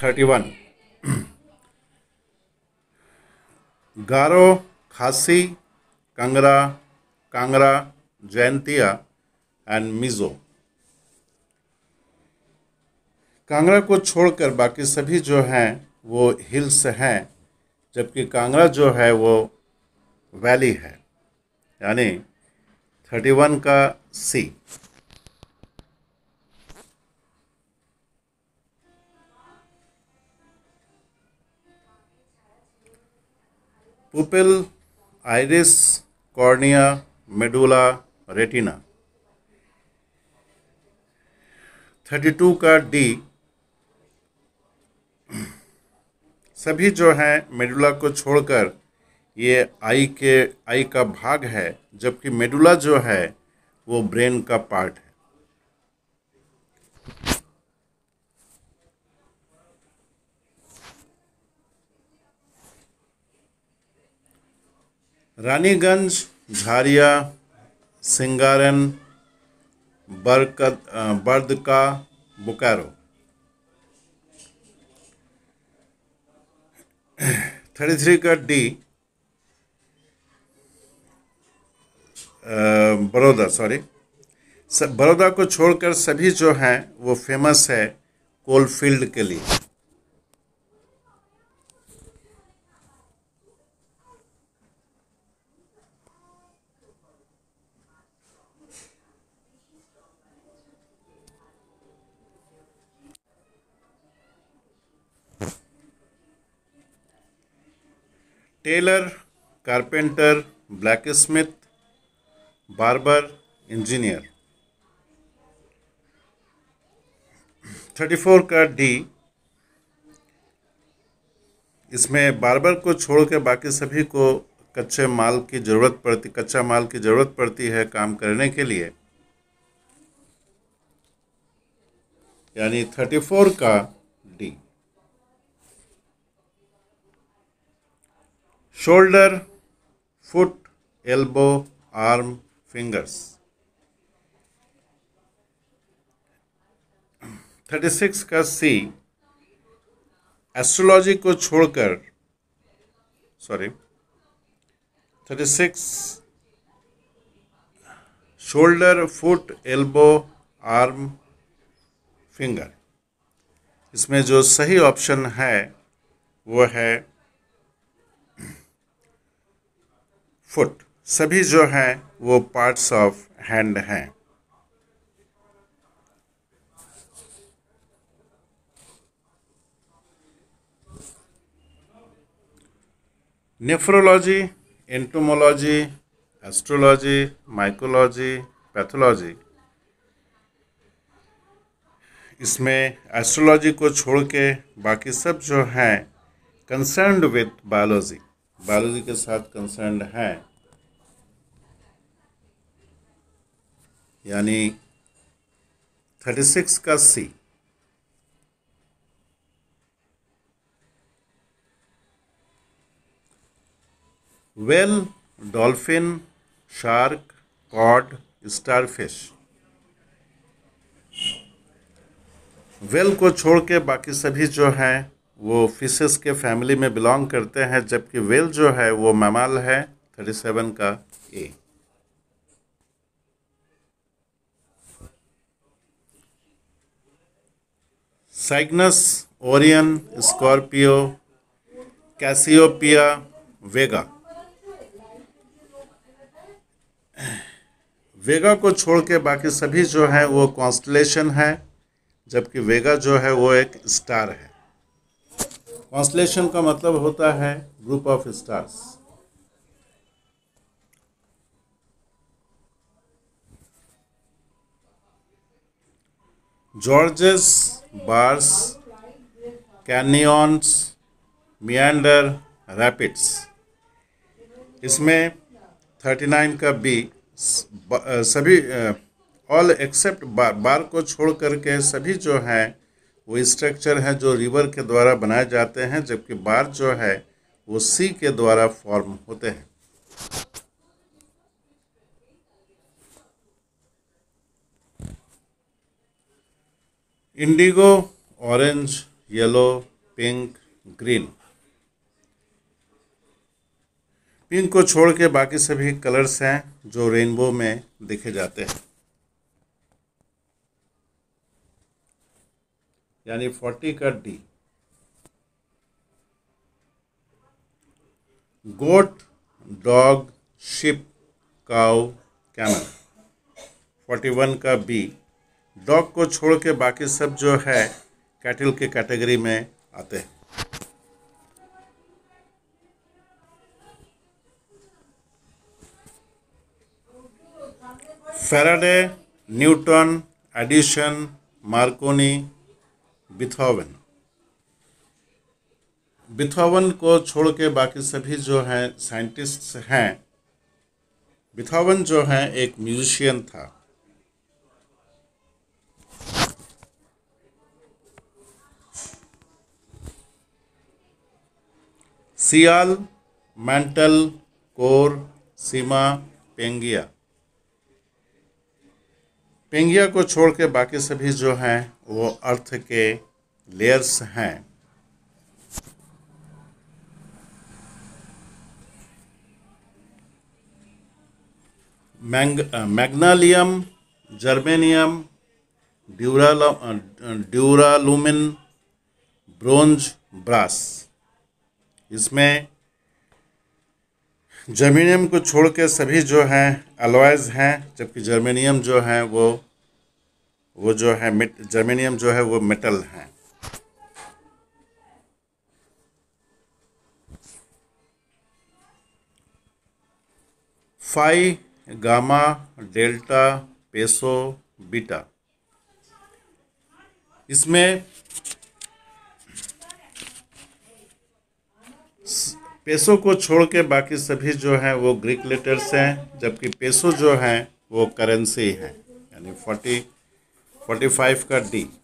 31. Garo, Khasi, Kangra, Kangra, Jaintia and Mizo. Kangra को छोड़कर बाकी सभी जो हैं वो हिल्स हैं, जबकि कांगड़ा जो है वो वैली है, यानी 31 का C. Pupil, iris, cornea, medulla, retina. 32 का डी। सभी जो हैं मेडुला को छोड़कर ये आई का भाग है, जबकि मेडुला जो है वो ब्रेन का पार्ट है। रानीगंज, झारिया, सिंगारन, बर्दका, बोकारो। 33 का डी। बड़ौदा को छोड़कर सभी जो हैं वो फेमस है कोलफील्ड के लिए। Tailor, carpenter, blacksmith, barber, engineer. 34 का डी। इसमें बार्बर को छोड़ के बाकी सभी को कच्चा माल की ज़रूरत पड़ती है काम करने के लिए, यानी 34 का D. Shoulder, foot, elbow, arm, fingers. 36 का सी। एस्ट्रोलॉजी को छोड़कर 36 shoulder, foot, elbow, arm, finger. इसमें जो सही ऑप्शन है वो है फुट। सभी जो हैं वो पार्ट्स ऑफ हैंड हैं। Nephrology, entomology, astrology, mycology, pathology. इसमें एस्ट्रोलॉजी को छोड़ के बाकी सब जो हैं कंसर्न्ड विथ बायोलॉजी के साथ कंसर्न्ड हैं, यानी 36 का C. Whale, dolphin, shark, cod, starfish. Whale को छोड़ के बाकी सभी जो हैं वो फिशेस के फैमिली में बिलोंग करते हैं, जबकि वेल जो है वो मैमल है। 37 का A. Cygnus, Orion, Scorpio, Cassiopeia, Vega. Vega को छोड़ के बाकी सभी जो हैं वो कॉन्स्टलेशन है, जबकि वेगा जो है वो एक स्टार है। कॉन्स्टलेशन का मतलब होता है group of stars. Gorges, bars, canyons, meander, rapids. इसमें 39 का बी। सभी ऑल एक्सेप्ट बार को छोड़ करके सभी जो हैं वो स्ट्रक्चर हैं जो रिवर के द्वारा बनाए जाते हैं, जबकि बार जो है वो सी के द्वारा फॉर्म होते हैं। Indigo, orange, yellow, pink, green. Pink को छोड़ के बाकी सभी कलर्स हैं जो रेनबो में देखे जाते हैं। यानी 40 का D. Goat, dog, ship, cow, camel. 41 का बी। डॉग को छोड़ के बाकी सब जो है कैटल के कैटेगरी में आते हैं। Faraday, Newton, Edison, Marconi, Beethoven. Beethoven को छोड़ के बाकी सभी जो हैं साइंटिस्ट हैं। बीथोवन जो है एक म्यूजिशियन था। सियाल, मेंटल, कोर, सीमा, पेंगिया। पेंगिया को छोड़ के बाकी सभी जो हैं वो अर्थ के लेयर्स हैं। Magnesium, germanium, duralumin, bronze, brass. इसमें जर्मेनियम को छोड़ के सभी जो हैं अलॉयज हैं, जबकि जर्मेनियम जो है वो जो है जर्मेनियम जो है वो मेटल हैं। Phi, gamma, delta, peso, beta. इसमें पेसो को छोड़ के बाकी सभी जो हैं वो ग्रीक लेटर्स हैं, जबकि पेसो जो हैं वो करेंसी है। यानी 45 का डी।